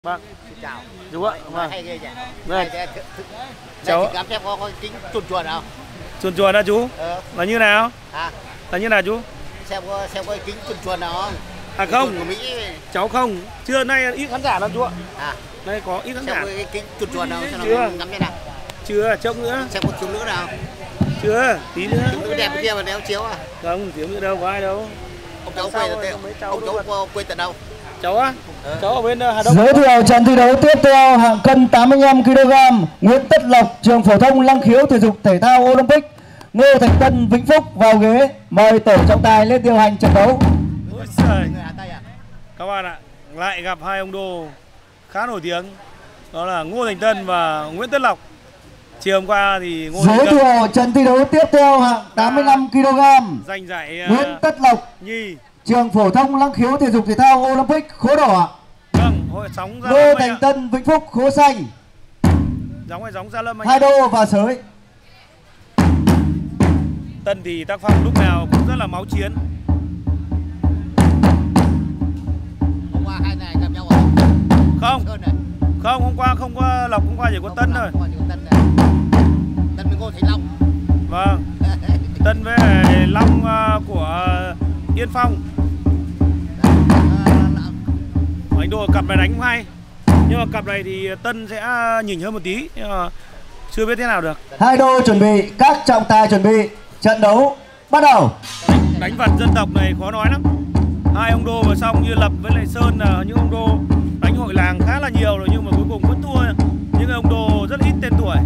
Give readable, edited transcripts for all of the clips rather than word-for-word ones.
Vâng. Xin chào. Đúng ạ. Vâng. Hay ghê nhỉ. Vâng. Cháu dám xem có kính chuồn chuồn không? Chuồn chuồn hả chú? Là như nào? À, Là như nào chú? xem có kính chuồn chuồn nào không? À không, của Mỹ. cháu không. Trưa nay ít khán giả lắm chú ạ. À, Nay có ít khán giả. xem có cái kính chuồn chuồn nào cho Chưa. nó ngắm thế nào? Chưa, chốc nữa. Xem có thiếu nữ nào? Chưa, tí nữa. Thiếu nữ đẹp kia mà đeo chiếu à? Không, thiếu nữa đâu, có ai đâu. Ông cháu quê tận quê tận đâu? Cháu á? Cháu ở bên Hà Đông. Giới thiệu trận thi đấu tiếp theo hạng cân 85 kg, Nguyễn Tất Lộc, trường phổ thông Năng Khiếu thể dục thể thao Olympic, Ngô Thành Tân, Vĩnh Phúc vào ghế. Mời tổ trọng tài lên điều hành trận đấu. Ôi trời. Các bạn ạ, lại gặp hai ông đô khá nổi tiếng. Đó là Ngô Thành Tân và Nguyễn Tất Lộc. Chiều hôm qua thì Ngô Thành Giới Tân thiệu trận thi đấu tiếp theo hạng 85 kg, giành giải Nguyễn Tất Lộc, nhì. trường phổ thông Năng Khiếu thể dục thể thao Olympic khố đỏ. Vâng, hội sóng Gia Ngô Lâm anh Thành ạ. Tân, Vĩnh Phúc khố xanh. Giống hay giống Gia Lâm anh Hai ạ. đô và sới. Tân thì tác phong lúc nào cũng rất là máu chiến. Hôm qua hai này gặp nhau ở Không, Sơn này. không, hôm qua không có Lộc, hôm qua chỉ có Tân thôi. Tân này. Tân với Ngô Thành Long. Vâng, Tân với Long của Yên Phong. Anh đô cặp này đánh cũng hay. Nhưng mà cặp này thì Tân sẽ nhỉnh hơn một tí. Nhưng mà chưa biết thế nào được. Hai đô chuẩn bị, các trọng tài chuẩn bị. Trận đấu bắt đầu. Đánh vật dân tộc này khó nói lắm. Hai ông đô vừa xong như Lập với lại Sơn là những ông đô đánh hội làng khá là nhiều rồi, nhưng mà cuối cùng vẫn thua những ông đô rất ít tên tuổi.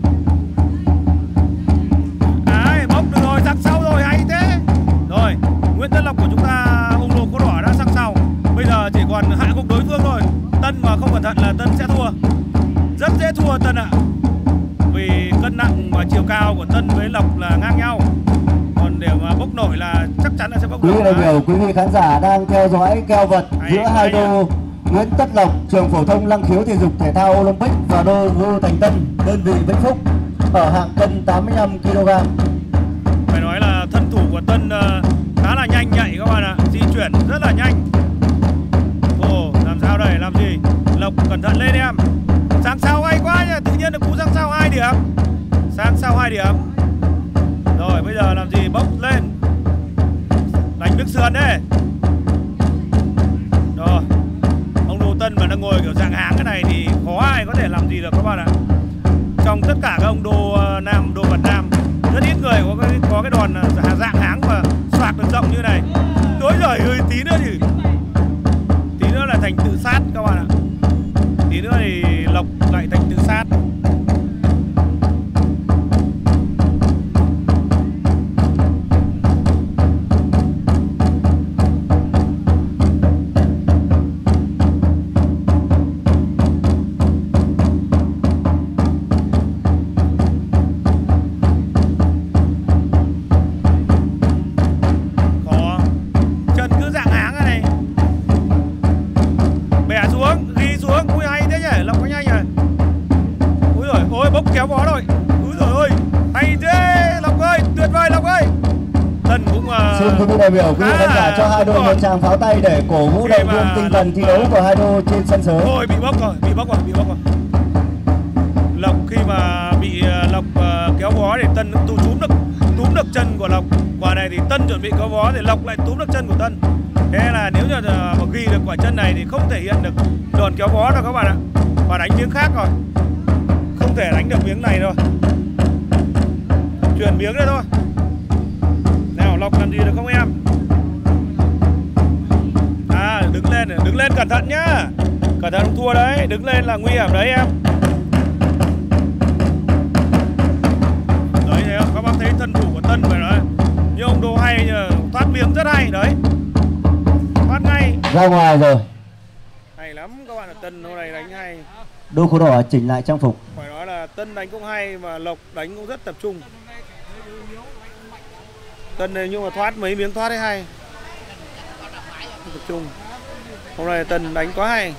Đấy, bốc được rồi, sang sau rồi, hay thế. Rồi, Nguyễn Tất Lộc của chúng ta, ông đô có đỏ đã sang sau. Bây giờ chỉ còn hạ gục đối phương thôi. Tân mà không cẩn thận là Tân sẽ thua. Rất dễ thua Tân ạ. Vì cân nặng và chiều cao của Tân với Lộc là ngang nhau. Còn để mà bốc nổi là chắc chắn là sẽ bốc Quý nổi. vị đại biểu, quý vị khán giả đang theo dõi keo vật giữa hai đô Nguyễn Tất Lộc, trường phổ thông Năng Khiếu thể dục thể thao Olympic và đô Ngô Thành Tân, đơn vị Vĩnh Phúc ở hạng cân 85 kg. Phải nói là thân thủ của Tân khá là nhanh nhạy các bạn ạ, di chuyển rất là nhanh. Ồ, làm sao đây, làm gì? Lộc cẩn thận lên em. Sang sau hay quá nhỉ, tự nhiên được cú sang sau 2 điểm. Sang sau 2 điểm. Rồi bây giờ làm gì, bốc lên. Đánh nước sườn đấy. Rồi. Ông Đô Tân mà đang ngồi kiểu dạng háng cái này thì khó ai có thể làm gì được các bạn ạ. Trong tất cả các ông đô nam, đô vật nam, rất ít người có cái đòn dạng háng mà xoạc được rộng như này. Đối rồi ơi, tí nữa thì tí nữa là thành tự sát các bạn ạ. Tí nữa thì Lộc lại thành tự sát. Kéo bó rồi. Úi giời ơi, hay thế Lộc ơi, tuyệt vời Lộc ơi. Tân cũng xin quý vị đại biểu, quý vị khán giả cho hai đô một tràng pháo tay để cổ vũ động viên tinh thần thi đấu của hai đô trên sân sới. Ôi, bị bốc rồi, bị bốc rồi. Lộc khi mà bị Lộc kéo bó thì Tân túm được chân của Lộc. Quả này thì Tân chuẩn bị kéo bó thì Lộc lại túm được chân của Tân. Thế là nếu như mà ghi được quả chân này thì không thể hiện được đòn kéo bó đâu các bạn ạ. Và đánh miếng khác rồi. Không thể đánh được miếng này rồi. Chuyển miếng đây thôi. Nào Lộc làm gì được không em? À, đứng lên cẩn thận nhá. Cẩn thận không thua đấy, đứng lên là nguy hiểm đấy em. Đấy thấy không? Các bác thấy thân thủ của Tân phải nói. Như ông Đô hay, thoát miếng rất hay đấy. Thoát ngay. Ra ngoài rồi. Hay lắm các bạn ạ, Tân hôm nay đánh hay. Đô khố đỏ chỉnh lại trang phục. Phải nói là Tân đánh cũng hay mà Lộc đánh cũng rất tập trung. Tân này nhưng mà thoát mấy miếng thoát đấy hay. Tập trung. Hôm nay Tân đánh quá hay.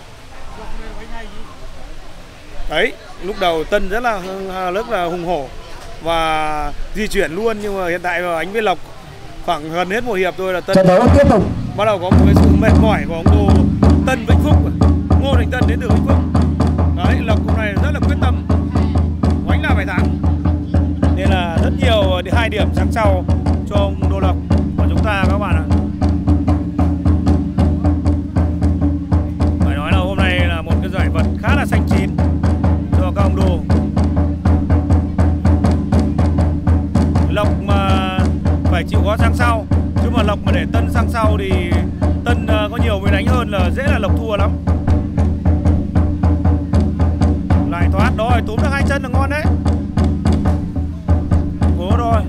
Đấy, lúc đầu Tân rất là hùng hổ và di chuyển luôn, nhưng mà hiện tại anh với Lộc khoảng gần hết một hiệp thôi là Tân trận đấu tiếp tục. bắt đầu có một cái sự mệt mỏi của ông Tân Vĩnh Phúc. Ngô Thành Tân đến từ Vĩnh Phúc. Đấy, Lộc hôm nay rất là quyết tâm, oánh là phải thắng, nên là rất nhiều 2 điểm sáng sau cho ông Đô Lộc của chúng ta các bạn ạ. Phải nói là hôm nay là một cái giải vật khá là xanh chín cho các ông Đô. Lộc mà phải chịu khó sang sau, chứ mà Lộc mà để Tân sang sau thì Tân có nhiều người đánh hơn là dễ là Lộc thua lắm. Lại thoát rồi, túm được 2 chân là ngon đấy. Cố rồi.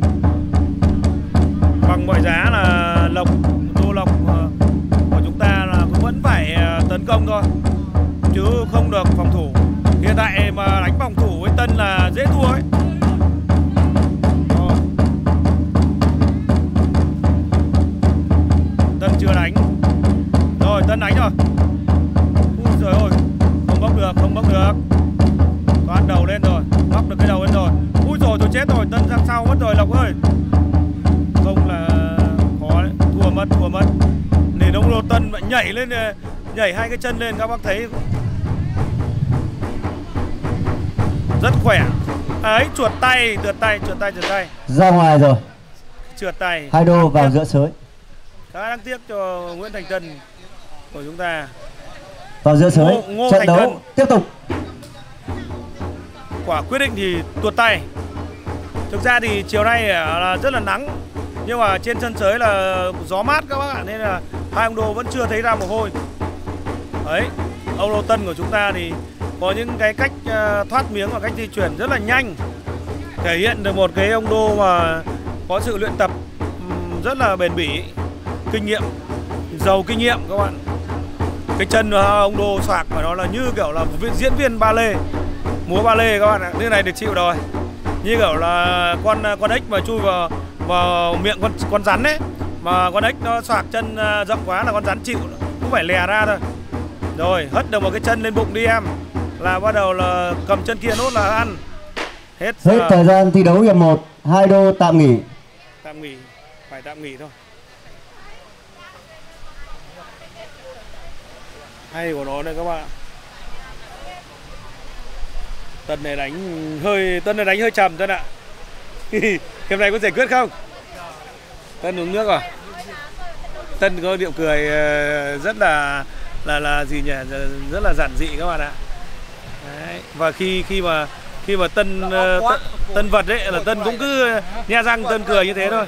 Bằng mọi giá là Đô Lộc của chúng ta là cũng vẫn phải tấn công thôi, chứ không được phòng thủ. Hiện tại mà đánh phòng thủ với Tân là dễ thua ấy. Tân chưa đánh. Rồi Tân đánh rồi. Ui giời ơi, không bốc được, không bốc được. Toát đầu lên rồi, bóc được cái đầu lên rồi. Ui rồi tôi chết rồi, Tân sang sau mất rồi Lộc ơi. Không là khó đấy, thua mất. Để đông lô Tân lại nhảy lên, nhảy 2 cái chân lên, các bác thấy rất khỏe. Ấy, trượt tay. Ra ngoài rồi. Trượt tay. Hai đô vào giữa sới. Khá đáng tiếc cho Nguyễn Thành Tân của chúng ta. Vào giữa sới. Ngô Trận Thành đấu Tân tiếp tục. Quả quyết định thì tuột tay. Thực ra thì chiều nay là rất là nắng, nhưng mà trên sân sới là gió mát các bác ạ, nên là hai ông Đô vẫn chưa thấy ra mồ hôi. Đấy, ông Đô Tân của chúng ta thì có những cái cách thoát miếng và cách di chuyển rất là nhanh, thể hiện được một cái ông Đô mà có sự luyện tập rất là bền bỉ, kinh nghiệm, giàu kinh nghiệm các bạn. Cái chân ông Đô xoạc phải nói là như kiểu là một diễn viên ballet, múa ballet các bạn ạ. Như này được chịu rồi, như kiểu là con ếch mà chui vào miệng con rắn ấy, mà con ếch nó xoạc chân rộng quá là con rắn chịu, cũng phải lè ra thôi. Rồi hất được một cái chân lên bụng đi em, là bắt đầu là cầm chân kia nốt là ăn. Hết thời gian thi đấu hiệp 1, hai đô tạm nghỉ. Phải tạm nghỉ thôi. Hay của nó đây các bạn. Tân này đánh hơi trầm Tân ạ. Hiệp này có giải quyết không? Tân uống nước rồi. Tân có điệu cười rất là gì nhỉ? Rất là giản dị các bạn ạ. Đấy. Và khi mà Tân vật ấy là Tân cũng cứ nhe răng Tân cười như thế thôi.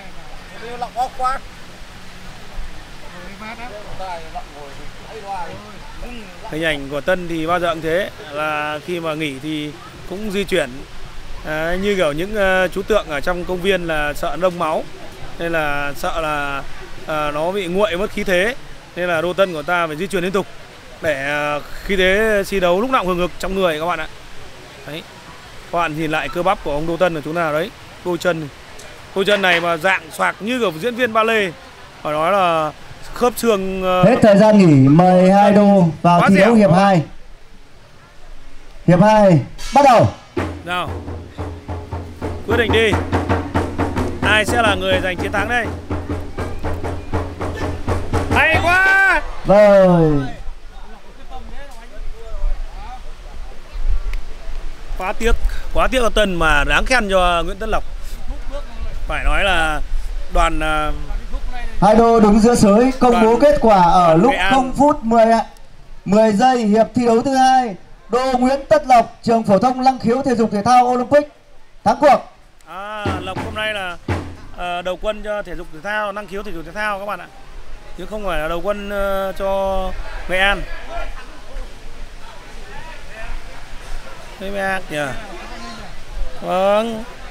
Hình ảnh của Tân thì bao giờ cũng thế, là khi mà nghỉ thì cũng di chuyển như kiểu những chú tượng ở trong công viên là sợ đông máu, nên là sợ là nó bị nguội mất khí thế, nên là Đô Tân của ta phải di chuyển liên tục để khí thế thi đấu lúc nào cũng hừng hực trong người các bạn ạ. Đấy, các bạn nhìn lại cơ bắp của ông Đô Tân của chúng ta đấy, đôi chân này mà dạng xoạc như kiểu diễn viên ballet, phải nói là khớp xương. Hết thời gian nghỉ, mời hai đô vào thi đấu hiệp 2. Hiệp 2 bắt đầu. Nào, quyết định đi, ai sẽ là người giành chiến thắng đây? Hay quá. Rồi. Quá tiếc là Tân, mà đáng khen cho Nguyễn Tấn Lộc. Phải nói là đoàn hai đô đứng giữa sới công bố kết quả ở lúc 0 phút 10 giây hiệp thi đấu thứ 2. Đô Nguyễn Tất Lộc, trường phổ thông Năng Khiếu Thể dục Thể thao Olympic thắng cuộc. Lộc hôm nay là đầu quân cho thể dục thể thao, Năng Khiếu Thể dục Thể thao các bạn ạ, chứ không phải là đầu quân cho Nghệ An. Thế nhỉ? Vâng.